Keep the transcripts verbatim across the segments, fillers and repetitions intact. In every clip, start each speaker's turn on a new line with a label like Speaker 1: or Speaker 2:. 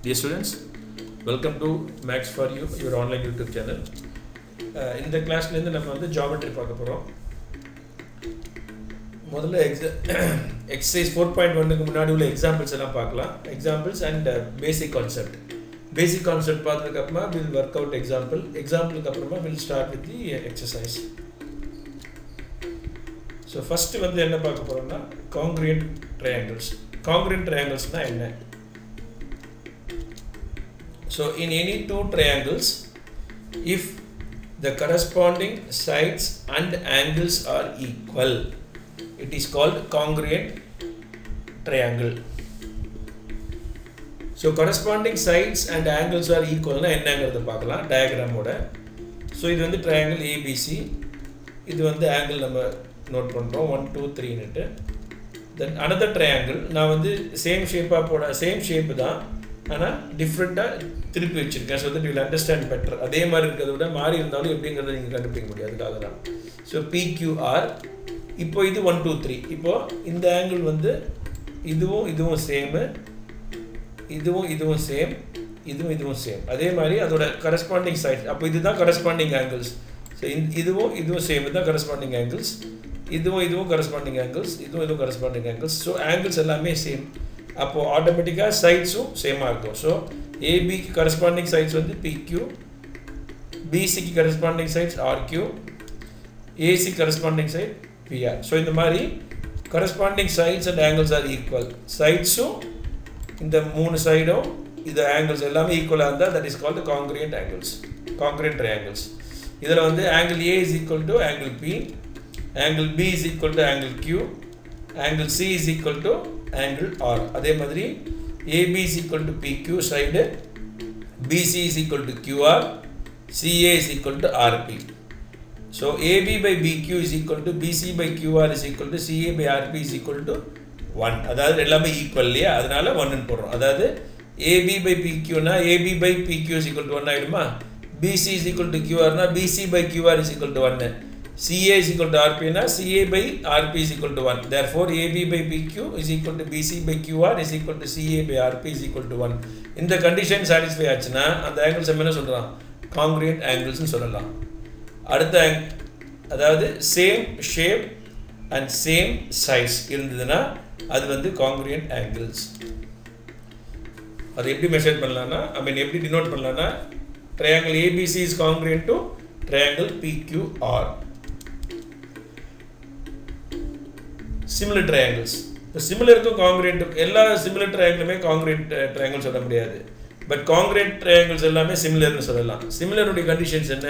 Speaker 1: Dear students, welcome to Max for You, your online YouTube channel. Uh, in the class, we will geometry. முதல்ல exercise four point one க்கு முன்னாடி உள்ள examples எல்லாம் பார்க்கலாம். Examples and uh, basic concept. Basic concept பார்த்ததுக்கு அப்புறமா we'll work out example. Example க்கு அப்புறமா we'll start with the exercise. So first வந்து என்ன பார்க்க போறோம்னா congruent triangles. Congruent triangles னா என்ன? So in any two triangles, if the corresponding sides and angles are equal, it is called congruent triangle. So corresponding sides and angles are equal na ennaங்கிறத பார்க்கலாம் diagram ஓட. So இது வந்து triangle A B C. இது வந்து angle நம்ம note பண்றோம் one two three னுட்டு. Then another triangle நான் வந்து same shape போட same shape தான் ஆனா டிஃபரண்டா திருப்பி வச்சிருக்கேன் so that you will understand better. அதே மாதிரி இருக்கறத விட மாறி இருந்தாலும் எப்படிங்கறத நீங்க கண்டுபிடிக்க முடியாது அதுக்காக தான். So P Q R இப்போ இது one two three. இப்போ இந்த ஆங்கிள் வந்து இதுவும் இதுவும் சேம், இதுவும் இதுவும் சேம், இதுவும் இதுவும் சேம். அதே மாதிரி அதோட corresponding sides. அப்ப இதுதான் corresponding angles. So இதுவும் இதுவும் சேம் தான் corresponding angles. இதுவும் இதுவும் corresponding angles. இதுவும் இதுவும் corresponding angles. So angles எல்லாமே சேம். அப்போ ஆட்டோமேட்டிக்கா சைட்ஸும் சேமா இருக்கும். So A B க்கு corresponding sides வந்து P Q, B C க்கு corresponding sides R Q, A C corresponding side P R. So இந்த மாதிரி corresponding sides and angles are equal. Sides-உம் இந்த மூணு சைடும் இந்த angles எல்லாமே ஈக்குவலா இருந்தா that is called the congruent angles. Congruent triangles. இதுல வந்து angle A is equal to angle P, angle B is equal to angle Q, angle C is equal to angle R. அதே மாதிரி A B is equal to P Q side, B C is equal to Q R, C A is equal to R P. So A B by B Q is equal to B C by Q R is equal to C A by R P is equal to one. அதாவது எல்லாமே equal இல்லையா, அதனால one ன்னு போடுறோம். அதாவது A B by P Q னா A B by P Q is equal to one ஆயிடுமா, B C is equal to Q R னா B C by Q R is equal to one, C A is equal to R P னா C A by R P is equal to one. Therefore A B by P Q is equal to B C by Q R is equal to C A by R P is equal to one. இந்த condition satisfy ஆச்சுனா அந்த angles என்ன சொல்றோம், congruent angles னு சொல்லலாம். அடுத்த அதாவது same shape and same size இருந்ததுனா அது வந்து congruent angles. அது எப்படி மெஷர் பண்ணலாம்னா ஐ மீன் எப்படி டினோட் பண்ணலாம்னா triangle A B C is congruent to triangle P Q R. Similar triangles. The similar to congruent எல்லா similar triangleமே congruent triangle சொல்ல முடியாது. But congruent triangles எல்லாமே similar னு சொல்லலாம். Similar உடைய conditions என்ன?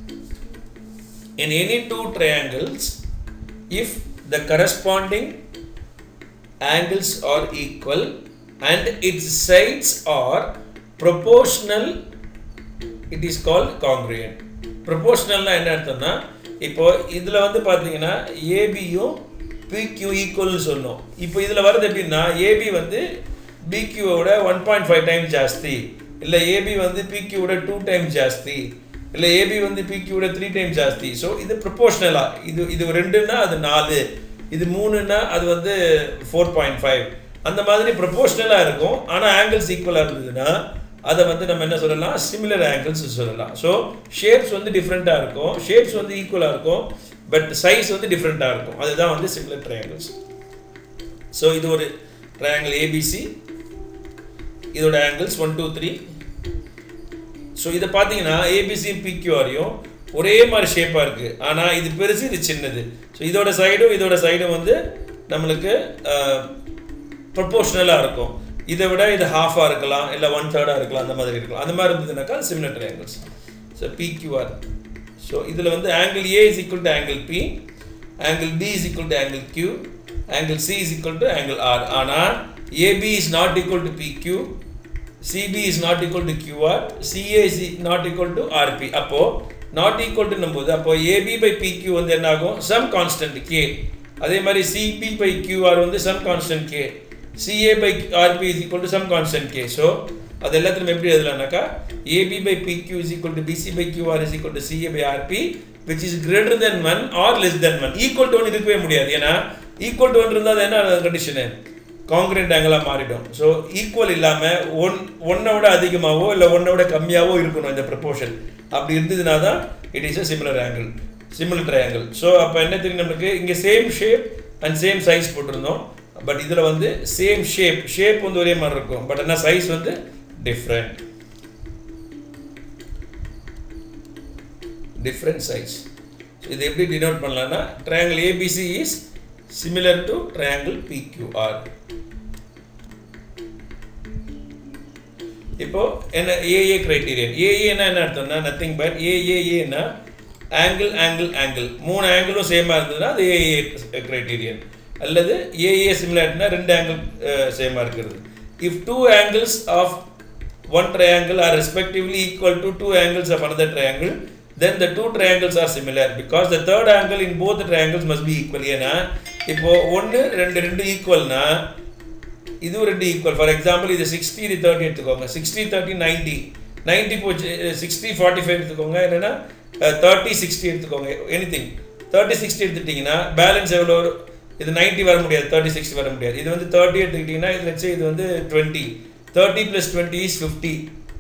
Speaker 1: In any two triangles, if the corresponding angles are equal and its sides are proportional, it is called congruent. Proportional னா என்ன அர்த்தம்னா இப்போ இதுல வந்து பாத்தீங்கன்னா A B யும் P Q equal னு சொன்னோம். இப்போ இதுல வருது எப்படின்னா A B வந்து B Q ஓட one point five times ஜாஸ்தி, இல்ல A B வந்து P Q ஓட two times ஜாஸ்தி, இல்ல A B வந்து P Q ஓட three times ஜாஸ்தி. சோ இது ப்ரொபோர்ஷனலா இது இது ரெண்டுனா அது நாலு, இது மூணுனா அது வந்து four point five. அந்த மாதிரி ப்ரொபோர்ஷனலா இருக்கும். ஆனா ஆங்கிள்ஸ் ஈக்குவலா இருந்ததுனா அத வந்து நம்ம என்ன சொல்லலாம், சிமிலர் ஆங்கிள்ஸ் சொல்லலாம். சோ ஷேப்ஸ் வந்து டிஃபரண்டா இருக்கும், ஷேப்ஸ் வந்து ஈக்குவலா இருக்கும், பட் சைஸ் வந்து டிஃபரண்டா இருக்கும். அதுதான் வந்து சிமிலர் ட்ரையாங்கிள்ஸ். சோ இது ஒரு ட்ரையாங்கிள் A B C, இதோட angles one two three. So இத பாத்தீங்கன்னா A B C P Q R யும் ஒரே மாதிரி ஷேப்பா இருக்கு, ஆனா இது பெருசு இது சின்னது. சோ இதோட சைடும் இதோட சைடும் வந்து நமக்கு ப்ரொபோர்ஷனலா இருக்கும். இதை விட இது ஹாஃபா இருக்கலாம், இல்ல one third இருக்கலாம், அந்த மாதிரி இருக்கலாம். அந்த மாதிரி இருந்ததுனாக்கா similar triangles. So P Q R. So இதுல வந்து angle A is equal to angle P, angle B is equal to angle Q, angle C is equal to angle R. ஆனா A B is not equal to P Q, C B is not equal to Q R, C A is not equal to R P. அப்போ not equal to நம்போது அப்போ A B by P Q வந்து என்ன ஆகும், some constant K. அதே மாதிரி C B by Q R வந்து some constant K, C A by R P is equal to some constant K. So அது எல்லாத்துலயும் எப்படி எழுதலாம்னாக்கா A B by P Q is equal to B C by Q R is equal to C A by R P, which is greater than one or less than one. Equal to one இருக்கவே முடியாது. ஏனா equal to one இருந்தா என்ன condition, congruent ஆங்கிளாக மாறிடும். So equal இல்லாமல் one ஒன்னை விட அதிகமாகவோ இல்லை ஒன்னை விட கம்மியாகவோ இருக்கணும் இந்த ப்ரொப்போர்ஷன். அப்படி இருந்ததுனா தான் it is a similar angle, similar triangle. So அப்போ என்ன தெரியும் நம்மளுக்கு, இங்கே same shape and same size போட்டிருந்தோம். பட் இதில் வந்து சேம் ஷேப் ஷேப் வந்து ஒரே மாதிரி இருக்கும், பட் ஆனால் சைஸ் வந்து டிஃப்ரெண்ட் டிஃப்ரெண்ட் சைஸ். ஸோ இது எப்படி டினோட் பண்ணலாம்னா, triangle ABC is similar to triangle PQR. இப்போ என்ன ஏஏ கிரைட்டீரியன், ஏஏன்னா என்ன அர்த்தம்னா நத்திங் பட் ஏஏஏன்னா ஆங்கிள் ஆங்கிள் ஆங்கிள் மூணு ஆங்கிளும் சேமாக இருந்ததுன்னா அது ஏஏ கிரைட்டீரியன். அல்லது ஏஏ சிமிலர்னா ரெண்டு ஆங்கிள் சேமாக இருக்கிறது. If two angles of one triangle are respectively equal to two angles of another triangle, then the two triangles are similar because the third angle in both the triangles must be equal. ஏன்னா இப்போ ஒன்று ரெண்டு ரெண்டு ஈக்குவல்னா இது ரெண்டு equal. For example இது sixty இது தேர்ட்டி எடுத்துக்கோங்க, சிக்ஸ்டி தேர்ட்டி நைன்டி நைன்டி போச்சு, சிக்ஸ்டி ஃபார்ட்டி ஃபைவ் எடுத்துக்கோங்க, இல்லைன்னா தேர்ட்டி சிக்ஸ்டி எடுத்துக்கோங்க, எனி திங் தேர்ட்டி சிக்ஸ்டி எடுத்துட்டிங்கன்னா பேலன்ஸ் எவ்வளோ, இது நைன்ட்டி வர முடியாது, தேர்ட்டி சிக்ஸ்டி வர முடியாது. இது வந்து தேர்ட்டி எடுத்துக்கிட்டிங்கன்னா இது வச்சு இது வந்து twenty, thirty plus twenty is fifty.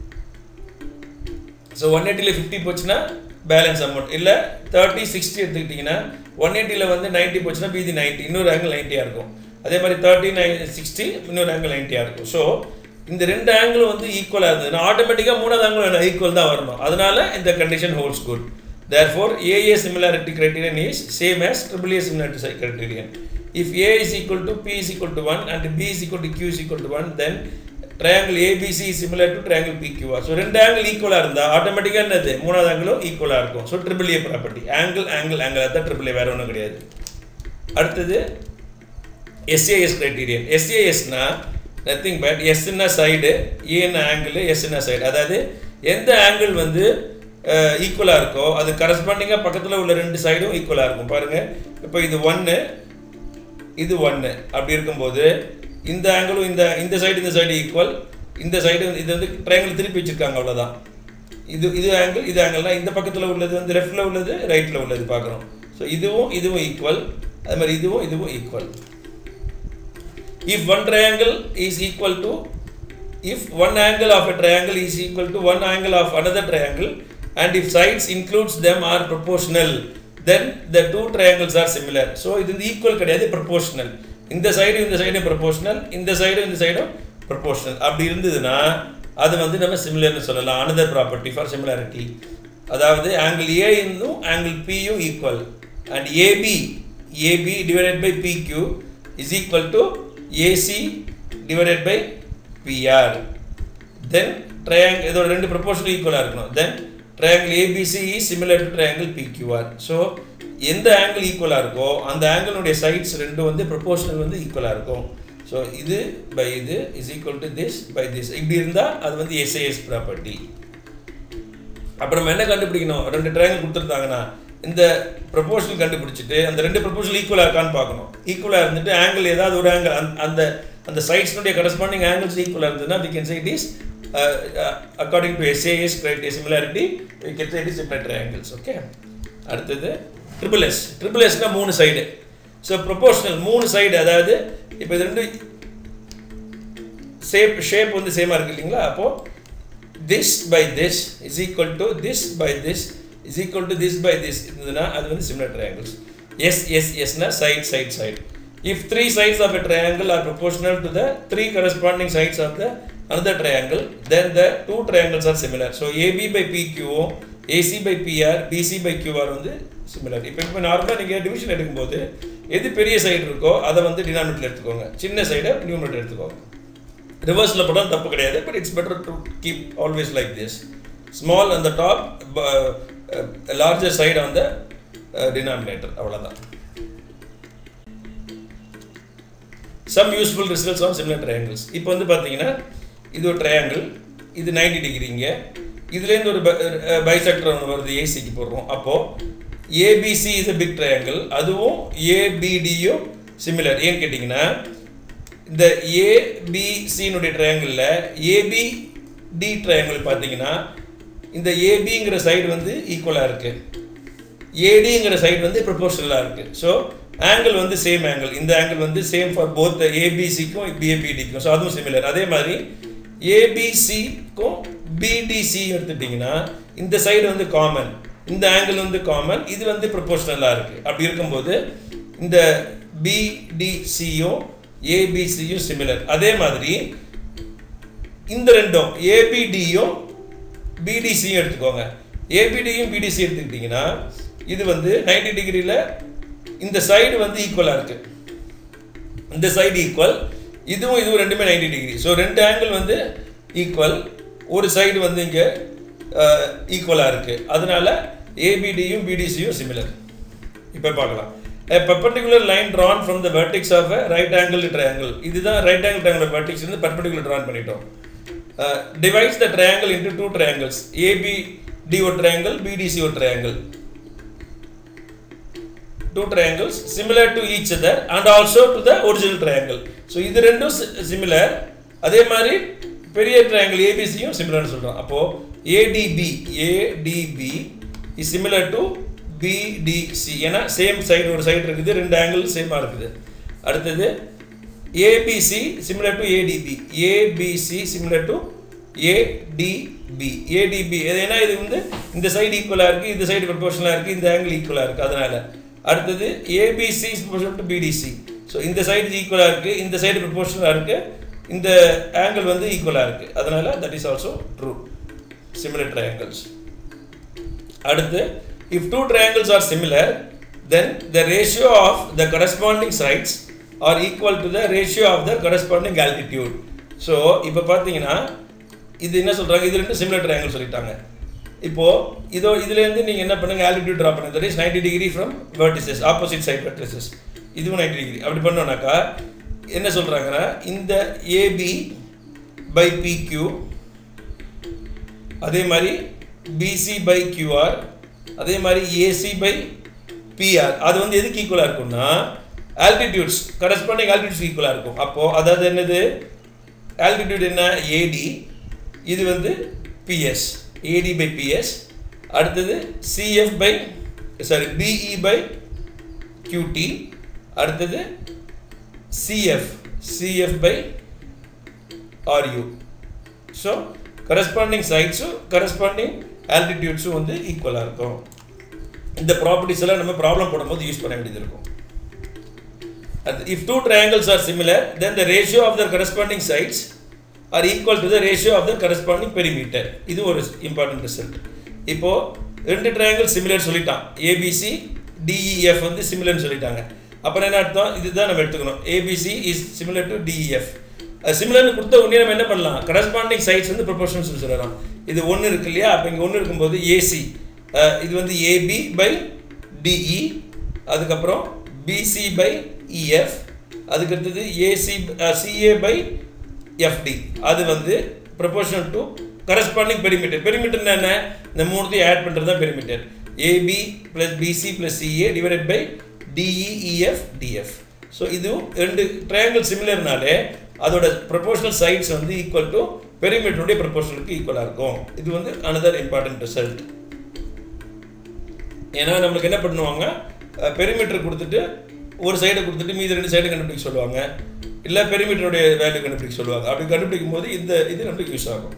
Speaker 1: So one எயிட்டியில் ஃபிஃப்டி போச்சுன்னா பேலன்ஸ் அமௌண்ட். இல்லை தேர்ட்டி சிக்ஸ்டி எடுத்துக்கிட்டிங்கன்னா ஒன் எயிட்டியில் வந்து நைன்ட்டி போச்சுன்னா மீதி நைன்ட்டி, இன்னொரு ஆங்கிள் நைன்ட்டியாக இருக்கும். அதே மாதிரி தேர்ட்டி நைன் சிக்ஸ்டி இன்னொரு ஆங்கிள் நைன்ட்டியாக இருக்கும். ஸோ இந்த ரெண்டு ஆங்கிளும் வந்து ஈக்குவலாக இருந்ததுன்னா ஆட்டோமேட்டிக்காக மூணாவது ஆங்கிள் ஈக்குவல் தான் வரணும். அதனால இந்த condition holds good. Therefore, A A similarity criterion is same as triple A similarity criterion. If A is equal to P is equal to one and B is equal to Q is equal to one, then triangle A B C is similar to triangle P Q R. So, ரெண்டு angle ஈக்குவலாக இருந்தால் ஆட்டோமேட்டிக்காக என்னது மூணாவது ஆங்கிளும் ஈக்குவலாக இருக்கும். So triple A property, angle angle angle அதுதான் ட்ரிபிள் ஏ, வேறு ஒன்றும் கிடையாது. அடுத்தது S A S criterion. S A S னா nothing but S ன்னா சைடு, A ன்னா ஆங்கிள், S ன்னா சைடு. அதாவது எந்த ஆங்கிள் வந்து ஈக்குவலாக இருக்கோ அது கரஸ்பாண்டிங்காக பக்கத்தில் உள்ள ரெண்டு சைடும் ஈக்குவலாக இருக்கும். பாருங்கள், இப்போ இது ஒன்று இது ஒன்று அப்படி இருக்கும்போது இந்த ஆங்கிளும் இந்த இந்த சைடு இந்த சைடு ஈக்குவல், இந்த சைடு இது வந்து ட்ரையாங்கிள் திருப்பி வச்சுருக்காங்க, அவ்வளோதான். இது இது ஆங்கிள் இது ஆங்கிள்னா இந்த பக்கத்தில் உள்ளது வந்து லெஃப்ட்டில் உள்ளது ரைட்டில் உள்ளது பார்க்குறோம். ஸோ இதுவும் இதுவும் ஈக்குவல், அது மாதிரி இதுவும் இதுவும் equal. If one triangle is equal to, if one angle of a triangle is equal to one angle of another triangle, and if sides includes them are proportional, then the two triangles are similar. So இது வந்து equal கிடையாது, proportional. இந்த side இந்த side proportional, இந்த side இந்த side proportional. அப்படி இருந்ததுன்னா அது வந்து நம்ம similarனு சொல்லலாம். Another property for similarity. அதாவது angle A இன்னும் angle P யும் equal, and A B A B divided by P Q is equal to A C divided by P R. Then triangle இதோட ரெண்டு proportional equal-ஆ இருக்கணும். Then triangle A B C is similar to triangle P Q R. So எந்த angle equal-ஆ இருக்கோ அந்த angle உடைய sides ரெண்டும் வந்து proportional வந்து equal-ஆ இருக்கும். So இது by இது is equal to this by this. இப்படி இருந்தா அது வந்து S A S property. அப்புறம் என்ன கண்டுபிடிக்கணும், ரெண்டு triangle கொடுத்துருந்தாங்கன்னா இந்த ப்ரொபோர்ஷனல் கண்டுபிடிச்சிட்டு அந்த ரெண்டு ப்ரொபோர்ஷனல் ஈக்குவலாக இருக்கான்னு பார்க்கணும். ஈக்குவலாக இருந்துட்டு ஆங்கிள் ஏதாவது ஒரு ஆங்கிள் அந்த அந்த சைட்ஸ்னுடைய கரஸ்பாண்டிங் ஆங்கிள்ஸ் ஈக்குவலாக இருந்ததுன்னா we can say it is uh, uh, according to S A S criteria similarity we can say it is similar triangles. Okay. அடுத்தது ட்ரிபிள் எஸ். ட்ரிபிள் எஸ்னா மூணு சைடு. ஸோ ப்ரொபோர்ஷனல் மூணு side, அதாவது இப்போ இது ரெண்டு ஷேப் ஷேப் வந்து சேமாக இருக்கு இல்லைங்களா, அப்போது this by this is equal to this by this is equal to this by this இருந்ததுன்னா அது வந்து similar triangles. S S S னா side side side. If three sides of a triangle are proportional to the three corresponding sides of the another triangle, then the two triangles are similar. So A B by P Q, A C by P R, B C by Q R வந்து similar. இப்போ இப்போ நார்மலாக நீங்கள் division எடுக்கும்போது எது பெரிய side இருக்கோ அதை வந்து டினாமினேட்டர் எடுத்துக்கோங்க, சின்ன சைடை நியூமரேட்டர் எடுத்துக்கோங்க. ரிவர்ஸில் போட்டால் தப்பு கிடையாது, but it's better to keep always like this. Small on the top, uh, uh, larger side on the uh, denominator. அவ்வளோதான். Some useful results on similar triangles. இப்போ வந்து பார்த்தீங்கன்னா இது ஒரு ட்ரையாங்கிள், இது நைன்டி டிகிரிங்க, இதுலேருந்து ஒரு பைசெக்டர் ஒன்று வருது, ஏசிக்கு போடுறோம். அப்போது ABC is a big triangle, அதுவும் ஏபிடியும் சிமிலர். ஏன்னு கேட்டிங்கன்னா இந்த ஏபிசினுடைய ட்ரையாங்கிளில் ஏபிடி ட்ரையாங்கிள் பார்த்தீங்கன்னா இந்த ஏபிங்கிற சைடு வந்து ஈக்குவலாக இருக்குது, ஏடிங்கிற சைடு வந்து ப்ரொபோர்ஷனலாக இருக்குது. ஸோ angle வந்து same angle. இந்த angle வந்து same for both the A B C க்கும் B A B D க்கும். So அதுவும் similar. அதே மாதிரி A B C க்கும் B D C எடுத்துட்டீங்கன்னா இந்த சைடு வந்து common. இந்த angle வந்து common. இது வந்து proportional-ஆ இருக்கு. அப்படி இருக்கும்போது இந்த B D C யும் A B C யும் similar. அதே மாதிரி இந்த ரெண்டும் A B D யும் B D C யும் எடுத்துக்கோங்க. A B D யும் B D C எடுத்துக்கிட்டீங்கன்னா இது வந்து ninety டிகிரில இந்த சைடு வந்து ஈக்குவலா இருக்கு. இந்த சைடு ஈக்குவல், இதுவும் இதுவும் ரெண்டுமே ninety டிகிரி. ஸோ ரெண்டு ஆங்கிள் வந்து ஈக்குவல், ஒரு சைடு வந்து இங்கே ஈக்குவலா இருக்கு. அதனால A B D யும் B D C யும் சிமிலர். இப்போ பார்க்கலாம். A perpendicular line drawn from the vertex of a right angle triangle. இதுதான் right angle triangle vertex வந்து perpendicular drawn பண்ணிட்டோம். Uh, divides the triangle into two triangles. A B D ஒரு triangle, B D C ஒரு triangle. Two triangles similar to each other and also to the original triangle. So இது ரெண்டும் similar. அதே மாதிரி பெரிய triangle A B C யும் similar னு சொல்றோம். அப்போ A D B A D B is similar to B D C. ஏனா same side ஒரு side இருக்குது, ரெண்டு angle same ஆ இருக்குது. அடுத்தது A B C similar to A D B. A B C similar to A D B. A D B ஏனா இது வந்து இந்த சைடு ஈக்குவலா இருக்கு, இந்த சைடு ப்ரொபோர்ஷனலா இருக்கு, இந்த angle ஈக்குவலா இருக்கு. அதனால அடுத்தது A B C is proportional to B D C. So இந்த சைடு ஈக்குவலா இருக்கு, இந்த சைடு ப்ரொபோர்ஷனலா இருக்கு, இந்த angle வந்து ஈக்குவலா இருக்கு. அதனால that is also true. Similar triangles. அடுத்து if two triangles are similar, then the ratio of the corresponding sides are equal to the ratio of the corresponding altitude. So இப்போ பார்த்தீங்கன்னா இது என்ன சொல்றாங்க, இது ரெண்டு similar triangle சொல்லிட்டாங்க. இப்போ இதோ இதுல இருந்து நீங்க என்ன பண்ணுங்க, altitude drop பண்ணுங்க. that is ninety degree from vertices, opposite side vertices. இதுவும் ninety degree. அப்படி பண்ணோம்னாக்கா என்ன சொல்றாங்கன்னா இந்த A B by P Q, அதே மாதிரி B C by Q R, அதே மாதிரி A C by P R, அது வந்து எதுக்கு ஈக்குவலா இருக்கும்னா altitudes, corresponding altitudes ஈக்குவலா இருக்கும். அப்போ அதாவது என்னது, altitude என்ன A D, இது வந்து P S, A D by P S, அடுத்தது C F by sorry B E by Q T, அடுத்தது C F C F by R U. So corresponding sides corresponding altitudes வந்து ஈக்குவலா இருக்கும். இந்த properties எல்லாம் நம்ம ப்ராப்ளம் போடும்போது யூஸ் பண்ண வேண்டியது இருக்கும். If two triangles are similar, then the ratio of their corresponding sides are equal to the ratio of the corresponding perimeter. இது ஒரு important result. இப்போ ரெண்டு triangle similar சொல்லிட்டான், A B C D E F வந்து similar சொல்லிட்டாங்க. அப்புறம் என்ன அர்த்தம், இதுதான் நம்ம எடுத்துக்கணும். A B C is similar to D E F. similar னு கொடுத்த உடனே நம்ம என்ன பண்ணலாம், corresponding sides வந்து proportions சொல்லலாம். இது ஒன்னு இருக்கு இல்லையா, அப்ப இங்க ஒன்னு இருக்கும்போது A C இது வந்து A B by D E, அதுக்கு அப்புறம் B C by E F, அதுக்கு அடுத்து A C C A by F D, அது வந்து proportional to corresponding perimeter. perimeter என்ன, இந்த மூணுத்தையும் ஆட் பண்றது தான் perimeter. A B plus B C plus C A divided by D E E F D F. so இது ரெண்டு triangle similarனாலே அதோட proportional sides வந்து equal to perimeter உடைய proportionalக்கு ஈக்குவலா இருக்கும். இது வந்து another important result. ஏன்னா நமக்கு என்ன பண்ணுவாங்க, பெரிமீட்டர் கொடுத்துட்டு ஒரு சைடை கொடுத்துட்டு மீதி ரெண்டு சைடை கண்டுபிடிக்க சொல்லுவாங்க, இல்லை பெரிமீட்டருடைய வேல்யூ கண்டுபிடிக்க சொல்லுவாங்க. அப்படி கண்டுபிடிக்கும் போது இந்த இது நமக்கு யூஸ் ஆகும்.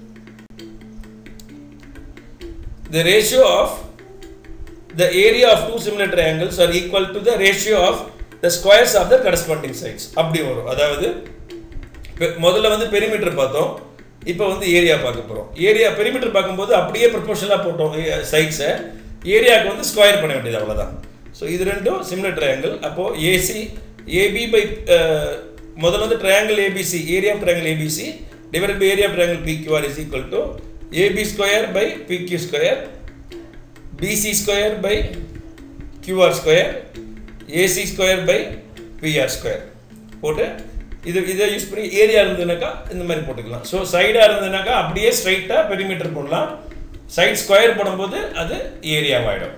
Speaker 1: The ratio of the area of two similar triangles are equal to the ratio of the squares of the corresponding sides. அப்படி வரும். அதாவது முதல்ல வந்து பெரிமீட்டர் பார்த்தோம், இப்போ வந்து ஏரியா பார்க்க போகிறோம். ஏரியா பெரிமீட்டர் பார்க்கும்போது அப்படியே ப்ரொபோர்ஷனலாக போட்டோம் சைட்ஸை, ஏரியாவுக்கு வந்து ஸ்கொயர் பண்ண வேண்டியது அவ்வளோதான். ஸோ இது ரெண்டும் சிமிலர் ட்ரையாங்கிள். அப்போது ஏசி ஏபி பை முதல்ல வந்து triangle ABC, area of triangle ABC divided by area of triangle PQR is equal to AB square by PQ square, BC square by QR square, AC square by PR square போட்டு இது இதை use பண்ணி area இருந்ததுனாக்கா இந்த மாதிரி போட்டுக்கலாம். So சைடாக இருந்ததுனாக்கா அப்படியே ஸ்ட்ரைட்டாக பெரிமீட்டர் போடலாம், சைட் ஸ்கொயர் போடும்போது அது ஏரியாவாயிடும்.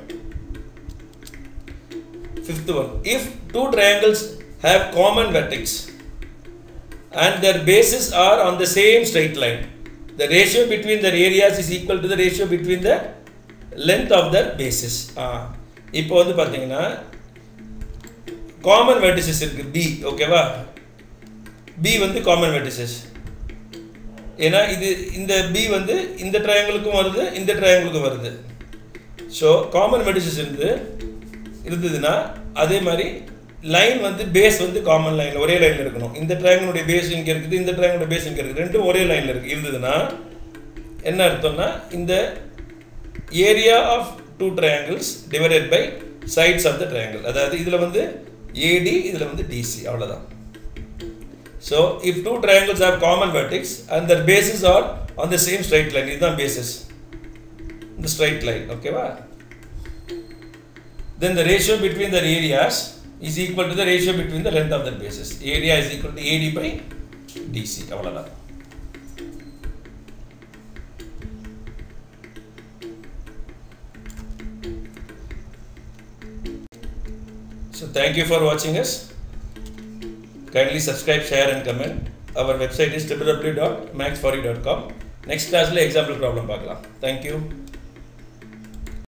Speaker 1: Fifth one, if two triangles have common vertex and their bases are on the same straight line, the ratio between their areas is equal to the ratio between the length of their bases. இப்போ வந்து பார்த்தீங்கன்னா common vertices இருக்கு B, ஓகேவா? B வந்து common vertices. ஏன்னா இது இந்த B வந்து இந்த ட்ரையாங்கிளுக்கும் வருது, இந்த ட்ரையாங்கிளுக்கும் வருது. ஸோ காமன் வெர்டிசஸ் இருந்து இருந்ததுன்னா அதே மாதிரி லைன் வந்து பேஸ் வந்து காமன் லைன் ஒரே லைனில் இருக்கணும். இந்த ட்ரையாங்கிளுடைய பேஸ் இங்கே இருக்குது, இந்த ட்ரையாங்கிளுடைய பேஸ் இங்கே இருக்குது, ரெண்டும் ஒரே லைனில் இருக்குது இருந்ததுன்னா என்ன அர்த்தம்னா இந்த area of two triangles divided by sides of the triangle. அதாவது இதில் வந்து ஏடி, இதில் வந்து டிசி, அவ்வளோதான். So if two triangles are common vertex and their bases are on the same straight line, இதுதான் பேசஸ், இந்த straight line, ஓகேவா? Then the ratio between their areas is equal to the ratio between the length of their bases. Area is equal to A D by D C, அவ்வளோதான். So thank you for watching us. Kindly subscribe, share and comment. Our website is w w w dot max four u dot com. Next class le example problem பார்க்கலாம். Thank you.